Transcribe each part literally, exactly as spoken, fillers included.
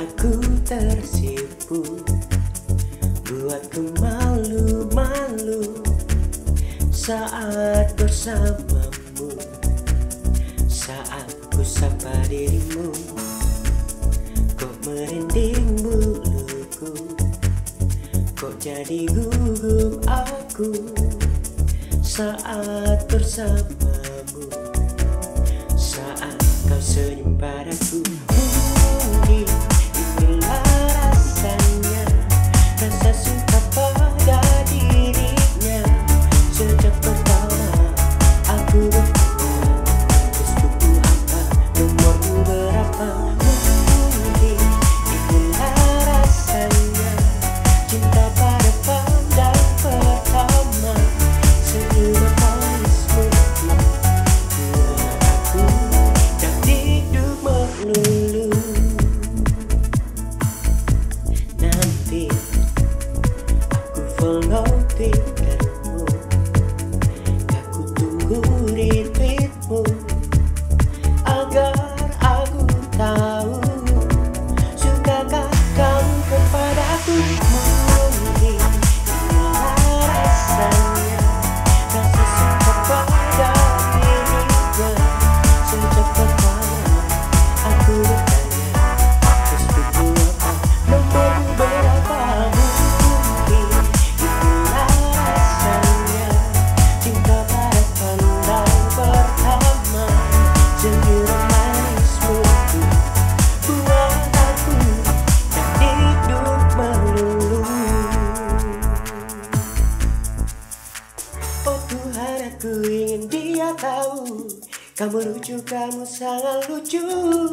aku tersipu, buatku malu-malu saat bersamamu. Saat ku sapa dirimu, kok merinding buluku, kok jadi gugup aku saat bersamamu. Saat kau senyum padaku, mungkin inilah rasanya, rasa suka pada dirinya. Sejak pertama aku bertanya, Facebookmu apa, nomormu berapa. Mungkin inilah rasanya, cinta pada pandang pertama. Senyum manismu buat aku tak hidup melulu. Nanti aku follow Twittermu, aku tunggu retweetmu, agar aku tahu sukakah kamu kepadaku. Mungkin inilah rasanya, rasa suka pada dirinya. Sejak pertama aku bertanya, Facebookmu apa, nomormu berapa. Mungkin inilah rasanya, cinta pada pandang pertama. Senyum manismu buat aku tak hidup melulu. Oh Tuhan, aku ingin dia tahu, kamu lucu, kamu sangat lucu.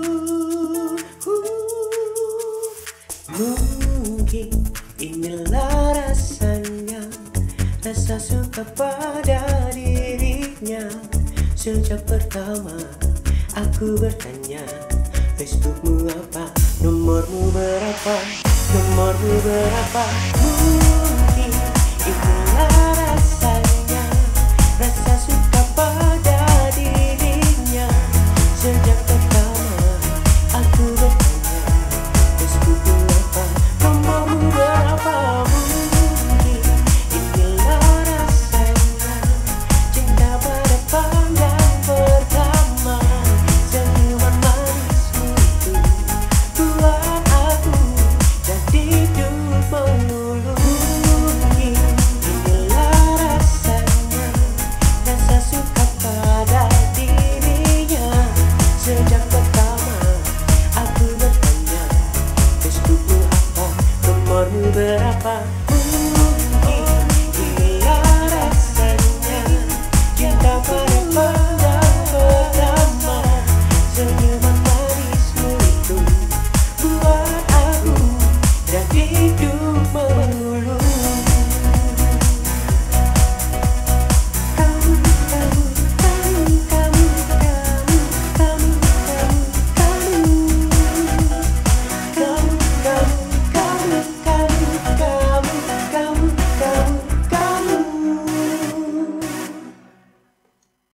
Mungkin inilah rasanya, rasa suka pada dirinya. Sejak pertama aku bertanya, Facebookmu apa, nomormu berapa, nomormu berapa. Mungkin